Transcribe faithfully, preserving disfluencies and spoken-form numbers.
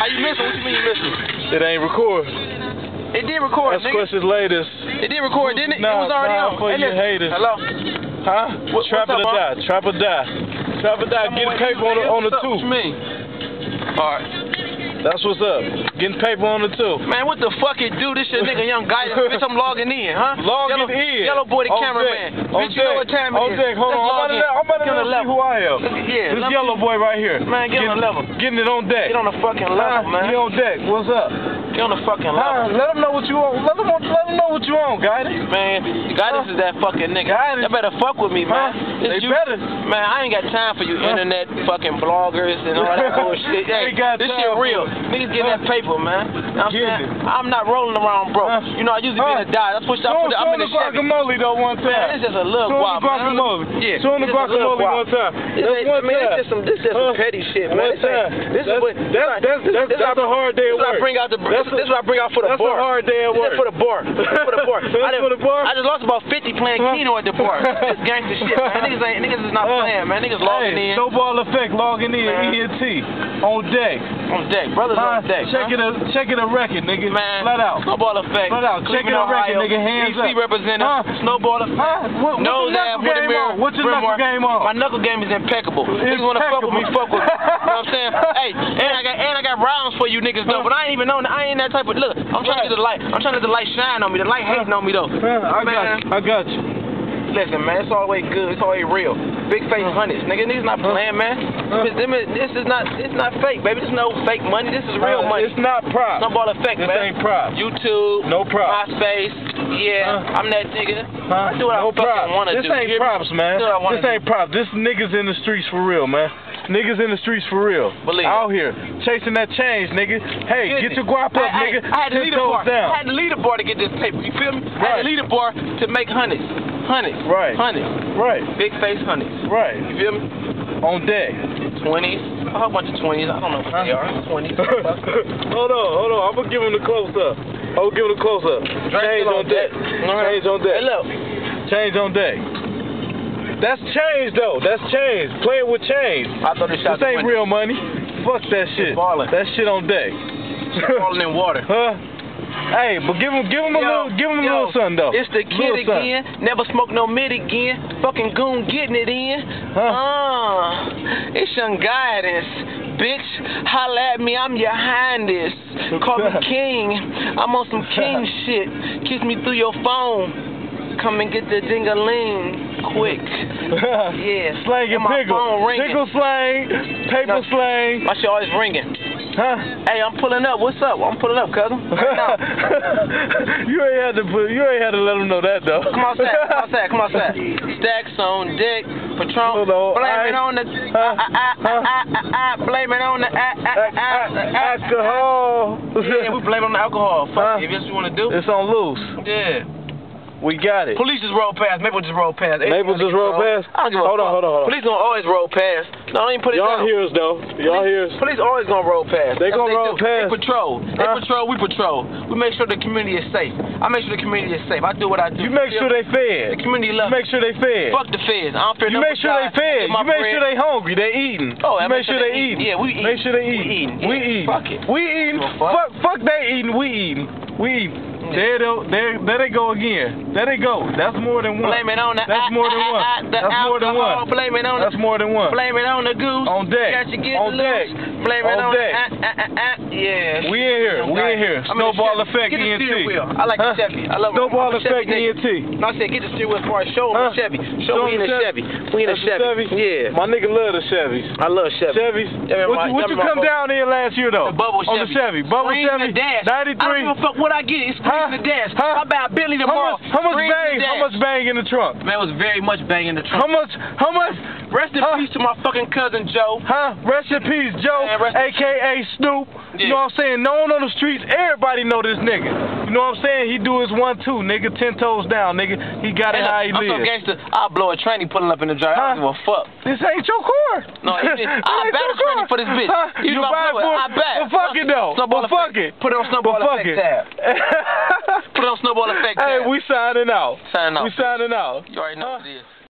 How you missing? What you mean you missing? It ain't record. It did record, That's nigga. questions latest. It did record, didn't it? Nah, it was already nah, on. for Hey, you listen. haters. Hello? Huh? What, Trap what's or up, die. Trap or die. Trap or die. Getting paper on the, on the two. What you mean? Alright. That's what's up. Getting paper on the two. Man, what the fuck it do? This your nigga Young Guidance. Bitch, I'm logging in, huh? Logging yellow, in. Yellow boy, the on cameraman. Deck. Bitch, you know what time it on is. Deck. Hold Let's on. I'm about to, I'm about to get on the see who I am. Yeah, this yellow boy right here. Man, get getting, on the level. Getting it on deck. Get on the fucking level, huh? man. Get on deck. What's up? Get on the fucking level. Huh? Let them know what you want. Let them, let them know what you want, Guidance. Man, Guidance huh? is that fucking nigga. Guidance. You better fuck with me, man. Huh? They you, better. Man, I ain't got time for you huh? internet fucking bloggers and all that bullshit. Hey, this shit real. Niggas getting that paper, man. You know what I'm saying? I'm not rolling around, bro. Huh? You know, I used to be in a die. That's what I put it. I'm in the Chevy. Guacamole though one time. Man, this is a little guap, man. Yeah. Show the guacamole one time. This one man, this is some, this is some petty shit, man. This is what. That's that's that's that's a hard day at work. This is what I bring out the. This is what I bring out for the bar. That's a hard day at work. For the bar. For the bar. That's for the bar. I just lost about fifty playing Keno at the bar. This gangster shit, man. Niggas ain't niggas is not playing, man. Niggas logging in. Snowball Effect logging in. E N T on deck. On deck, brothers on deck. Checking a checking a record, nigga. Man, flat out. Snowball Effect. Flat out. Checking a record, nigga. Hands up. E C representative. Snowball Effect. Huh? Nose ass with a mirror. What's your knuckle game on? My knuckle game is impeccable. Niggas wanna fuck with me, fuck with me. You know what I'm saying? Hey, and I got and I got rounds for you niggas though, but I ain't even know. I ain't that type of look. I'm trying to get the light. I'm trying to let the light shine on me. The light hating on me though. I man. got you. I got you. Listen, man, it's always good. It's always real. Big face hundreds, nigga. Niggas not playing, man. This, this is not. It's not fake, baby. This is no fake money. This is real money. It's not props. Snowball Effect, this man. This ain't props. YouTube. No props. MySpace. Yeah, huh? I'm that nigga. Huh? I do what no I fucking want to do. This ain't props, man. This ain't do. props. This niggas in the streets for real, man. Niggas in the streets for real. Believe Out it. here. Chasing that change, nigga. Hey, Goodness. get your guap up, I, nigga. I, I had to lead a bar. Down. I had to lead a bar to get this paper. You feel me? Right. I had to lead a bar to make hundreds. Hundreds. Right. Hundreds. Right. Big face hundreds. Right. You feel me? On deck. Twenties. A whole bunch of twenties. I don't know what huh? they are. Twenties. Hold on, hold on. I'm gonna give him the close up. I'm gonna give him the close up. Change on deck. Change on deck. Hey, look. Change on deck. That's change though. That's change. Playing with change. I thought this shot This ain't real money. Fuck that shit. That shit on deck. Falling in water. Huh? Hey, but give him, give him a yo, little, give him a yo, little something though. It's the kid again. Son. Never smoke no mid again. Fucking goon getting it in. Huh? Uh, it's Young Guidance, bitch. Holla at me, I'm your highness. Call me king. I'm on some king shit. Kiss me through your phone. Come and get the ding-a-ling quick. Yeah. Slang and pickle. Pickle slang, paper no, slang. My shit always ringing. Huh? Hey, I'm pulling up. What's up? I'm pulling up, cousin. Right now. you ain't had to put. You ain't had to let them know that though. Come on, Sack. Come on, Sack. Come on, Sack. Stacks on dick. Patron. No, blame it on the. Huh? I, I, I, I, I, blame it on the. I, I, I, I, alcohol. Yeah, we blame it on the alcohol. Fuck huh? it. If that's what you want to do. It's on loose. Yeah. We got it. Police just roll past. Maple just roll past. Maple just roll past? I don't give a hold fuck. On, hold on, hold on. Police gonna always roll past. No, don't even put it Y'all down. hear us though. Y'all hear us. Police always gonna roll past. They gonna they roll do. past. They patrol. They huh? patrol, we patrol. We make sure the community is safe. I make sure the community is safe. I do what I do. You make sure they fed. The community loves You make sure they fed. Fuck the feds. I don't fear You make sure they fed. You make sure they hungry. They eating. Oh, you make sure they eating. Yeah, we eating. Make sure they eating. We eating. Fuck it. We eating. Fuck, fuck they eating. We eating. We eating. There, there, there they go again. There they go. That's more than one. Blame it on the That's more than one. That's more than one. Blame it on That's more than one. Blame it on the goose. On deck. Got you getting on deck. Loose. Blame it on, on deck. Uh, uh, uh, uh, yeah. We in here. We in here. Snowball Effect E N T. I like huh? the Chevy. I love Snowball Effect E N T. No, I said get the steering wheel as far as show them huh? the Chevy. Show, show me in the Chevy. We in a Chevy. Yeah. My nigga love the Chevys. I love Chevy. Chevys. Yeah, what, what you come down here last year though? The bubble on Chevy. the Chevy. Bubble Chevy. ninety-three. I don't give a fuck what I get. It's screens in the dash. Huh? I buy a Bentley tomorrow. How much, how much bang? How much bang in the trunk? Man, it was very much bang in the trunk. How much? How much? Rest in huh? peace to my fucking cousin Joe. Huh? Rest in peace, Joe, Man, A K A Snoop. Yeah. You know what I'm saying? Known on the streets, everybody know this nigga. You know what I'm saying? He do his one two, nigga, ten toes down, nigga. He got hey, it how he I'm live. I'm so gangster. I'll blow a tranny pulling up in the drive. Huh? I don't give a fuck. This ain't your car. No, it, it, I'll bat a tranny for this bitch. Huh? You buy it for I bet. Well, fuck it though. Snowball well, fuck it. Put it on Snowball well, Effect tab. Put it on Snowball Effect tab. Hey, we signing out. Signing out. We signing out. You already know huh? what it is.